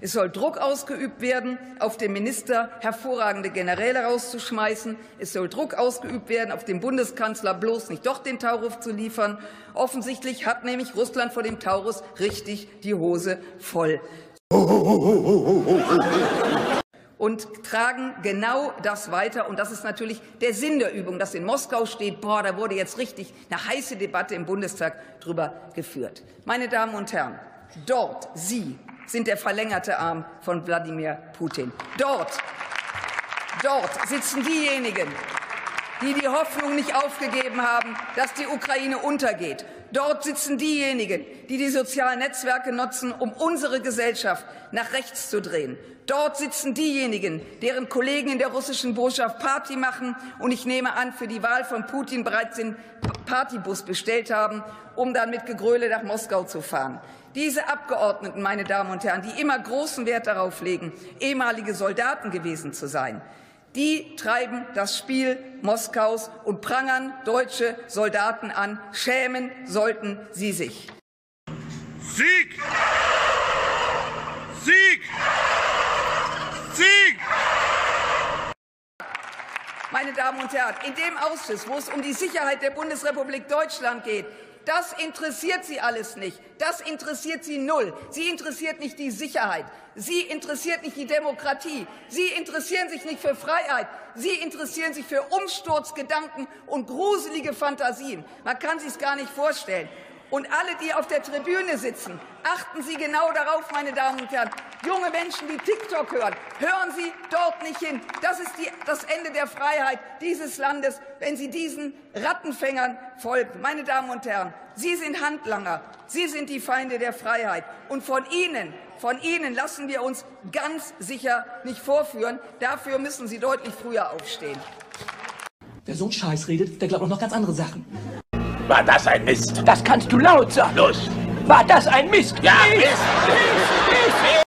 Es soll Druck ausgeübt werden, auf den Minister hervorragende Generäle rauszuschmeißen. Es soll Druck ausgeübt werden, auf den Bundeskanzler bloß nicht doch den Taurus zu liefern. Offensichtlich hat nämlich Russland vor dem Taurus richtig die Hose voll. Und tragen genau das weiter. Und das ist natürlich der Sinn der Übung, dass in Moskau steht, boah, da wurde jetzt richtig eine heiße Debatte im Bundestag drüber geführt. Meine Damen und Herren, dort, Sie sind der verlängerte Arm von Wladimir Putin. Dort sitzen diejenigen, die die Hoffnung nicht aufgegeben haben, dass die Ukraine untergeht. Dort sitzen diejenigen, die die sozialen Netzwerke nutzen, um unsere Gesellschaft nach rechts zu drehen. Dort sitzen diejenigen, deren Kollegen in der russischen Botschaft Party machen und ich nehme an, für die Wahl von Putin bereits den Partybus bestellt haben, um dann mit Gegröle nach Moskau zu fahren. Diese Abgeordneten, meine Damen und Herren, die immer großen Wert darauf legen, ehemalige Soldaten gewesen zu sein, die treiben das Spiel Moskaus und prangern deutsche Soldaten an. Schämen sollten sie sich. Sieg! Sieg! Sieg! Meine Damen und Herren, in dem Ausschuss, wo es um die Sicherheit der Bundesrepublik Deutschland geht, das interessiert Sie alles nicht. Das interessiert Sie null. Sie interessiert nicht die Sicherheit. Sie interessiert nicht die Demokratie. Sie interessieren sich nicht für Freiheit. Sie interessieren sich für Umsturzgedanken und gruselige Fantasien. Man kann sich es gar nicht vorstellen. Und alle, die auf der Tribüne sitzen, achten Sie genau darauf, meine Damen und Herren. Junge Menschen, die TikTok hören, hören Sie dort nicht hin. Das ist das Ende der Freiheit dieses Landes, wenn Sie diesen Rattenfängern folgen. Meine Damen und Herren, Sie sind Handlanger. Sie sind die Feinde der Freiheit. Und von Ihnen lassen wir uns ganz sicher nicht vorführen. Dafür müssen Sie deutlich früher aufstehen. Wer so einen Scheiß redet, der glaubt auch noch ganz andere Sachen. War das ein Mist? Das kannst du laut sagen. Los! War das ein Mist? Ja, Mist!